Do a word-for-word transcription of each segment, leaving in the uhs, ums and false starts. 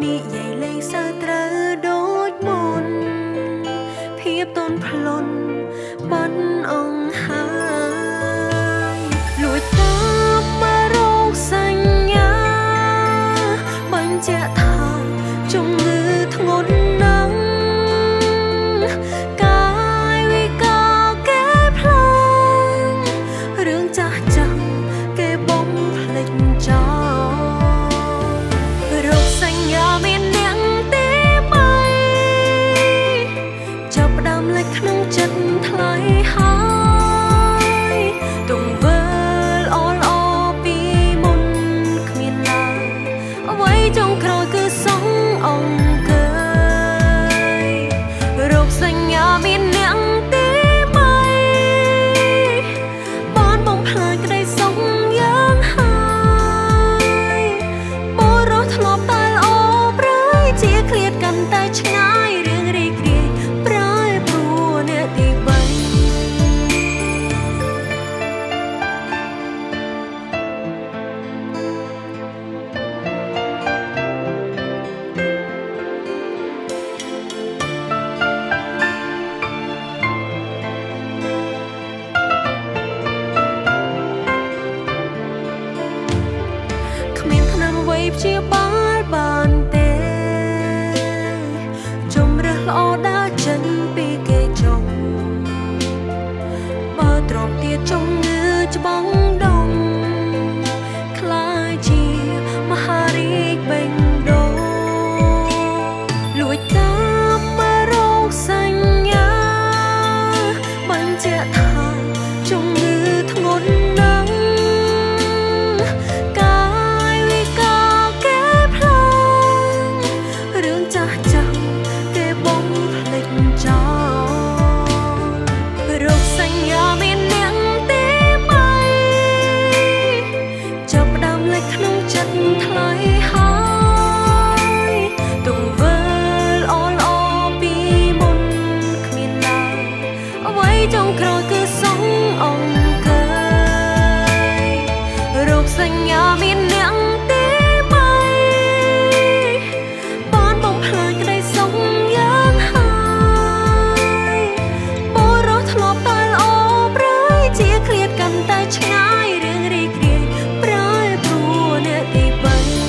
និយាយលេងសើត្រូវដូចមុនភាពតូនផ្លន់បាត់អង្ហាយលួចតាមមករោគសញ្ញាបញ្ជាក់ថាជំងឺធ្ងន់ណាស់កាយវិការគេផ្លាញរឿងចាស់ចាស់គេបំភ្លេចចោលរោគសញ្ញាមានអ្នកទេបីចាប់ផ្ដើមលេចក្នុងចិត្តថ្លៃហើយទង្វើល្អល្អពីមុនគ្មានឡើយអ្វីចុងក្រោយគឺសងអង្គើយរោគសញ្ញាមានអ្នកទេបីបានបំផ្លាញក្តីសុខយ៉ាងហើយបរោះធ្លាប់តែល្អប្រែជាឃ្លាតកាន់តែឆ្ងាយរឿងរីករាយប្រែព្រោះអ្នកទីបីគ្មានថ្នាំអ្វីព្យាបាលបានទេជំរឿសល្អដើរចេញពីគេចុងបើទ្រាំទៀតជំងឺច្បងដងខ្លាចជាមហារីកបេងដូងលួចតាមមករោគសញ្ញាបញ្ជាក់ថាជំងឺធ្ងន់ណាស់កាយវិការគេផ្លាញរឿងចាស់ចាស់គេបំភ្លេចចោលរោគសញ្ញាមានអ្នកទេបីចាប់ផ្ដើមលេចក្នុងចិត្តថ្លៃហើយទង្វើល្អល្អពីមុនគ្មានឡើយអ្វីចុងក្រោយគឺសងអង្គើយរោគសញ្ញាមានអ្នកទេបីបានបំផ្លាញក្តីសុខយ៉ាងហើយបរោះធ្លាប់តែល្អប្រែជាឃ្លាតកាន់តែឆ្ងាយរឿងរីករាយប្រែព្រោះអ្នកទីបី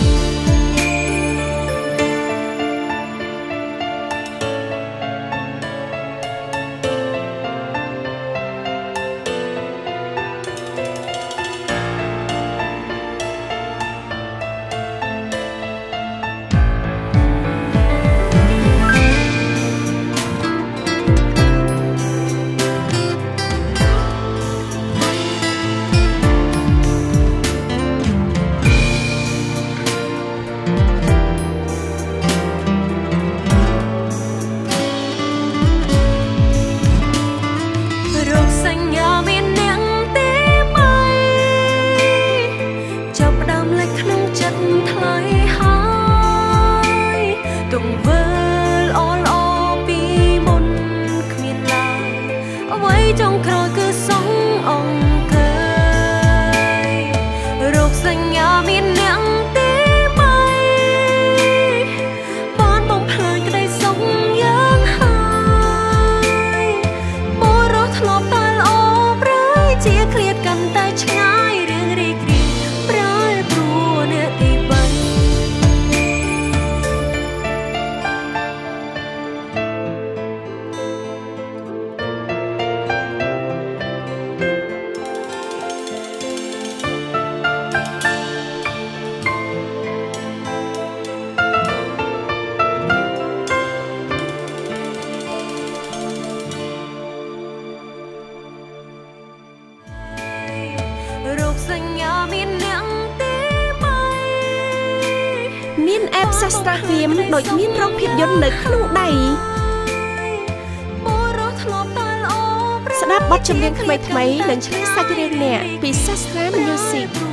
មានអេបសាស្ត្រាហ្វៀមដូចមានរោគភាពយន្តនៅក្នុងដៃស្ដាប់បទចម្រៀងថ្មីៗនិងឆ្លងសាច់រឿងអ្នកពីសាស្ត្រា Music